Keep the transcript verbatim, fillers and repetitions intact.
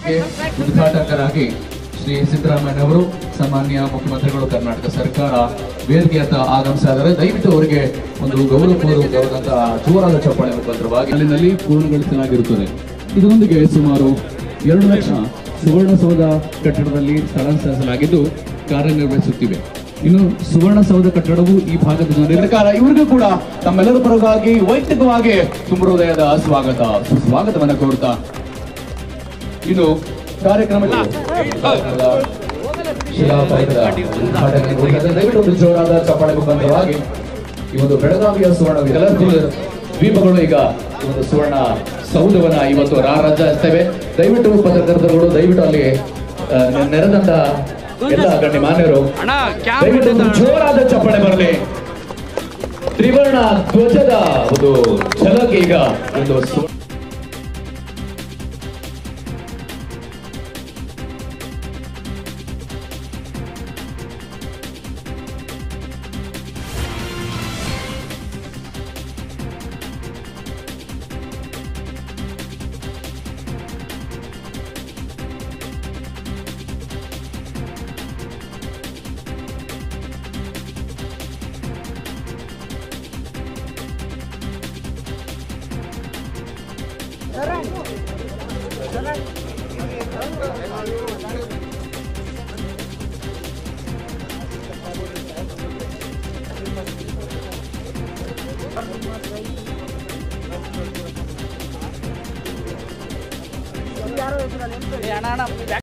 ಉದ್ಘಾಟಕರಾಗಿ ಶ್ರೀ ಸಿದ್ದರಾಮಯ್ಯ ಅವರು, ಸಾಮಾನ್ಯ ಮುಖ್ಯಮಂತ್ರಿಗಳು, ಕರ್ನಾಟಕ ಸರ್ಕಾರ ವೇದಿಕೆ ಅಂತ ಆಗಮಿಸಿದರೆ ದಯವಿಟ್ಟು ಅವರಿಗೆ ಒಂದು ಗೌರವಪೂರ್ವಕವಾದಂತಹ ಜೋರಾದ ಚಪ್ಪಾಳೆ ಮುಖಾಂತರವಾಗಿ ಅಲ್ಲಿನಲ್ಲಿ ಪೂರ್ಣಗೊಳಿಸಲಾಗಿರುತ್ತದೆ. ಇದರೊಂದಿಗೆ ಸುಮಾರು ಎರಡು ಲಕ್ಷ ಸುವರ್ಣಸೌಧ ಕಟ್ಟಡದಲ್ಲಿ ಸ್ಥಳಾಂತರಿಸಲಾಗಿದ್ದು ಕಾರ್ಯನಿರ್ವಹಿಸುತ್ತಿವೆ. ಇನ್ನು ಸುವರ್ಣಸೌಧ ಕಟ್ಟಡವು ಈ ಭಾಗದ ಜನರ ಇವರಿಗೂ ಕೂಡ ತಮ್ಮೆಲ್ಲರ ಪರವಾಗಿ ವೈಯಕ್ತಿಕವಾಗಿ ತುಂಬ ಹೃದಯದ ಸ್ವಾಗತ ಸುಸ್ವಾಗತವನ್ನು ಕೋರುತ್ತಾ ಇನ್ನು ಕಾರ್ಯಕ್ರಮಕ್ಕೆ ದಯವಿಟ್ಟು ಜೋರಾದ ಚಪ್ಪಾಳೆ ಮುಖಾಂತರವಾಗಿ ಈ ಒಂದು ಬೆಳಗಾವಿಯ ಸುವರ್ಣ ದ್ವೀಪಗಳು ಈಗ ಒಂದು ಸುವರ್ಣ ಸೌಧವನ್ನ ಇವತ್ತು ರಾರಾಜಿಸ್ತೇವೆ. ದಯವಿಟ್ಟು ಪತ್ರಕರ್ತರುಗಳು ದಯವಿಟ್ಟು ಅಲ್ಲಿ ನೆರೆದಂತ ಎಲ್ಲ ಗಣ್ಯಮಾನ್ಯರು ದಯವಿಟ್ಟು ಜೋರಾದ ಚಪ್ಪಾಳೆ ಬರಲಿ. ತ್ರಿವರ್ಣ ಧ್ವಜದ ಒಂದು ಛಲಕ್ ಈಗ ಒಂದು ಯಾರೋ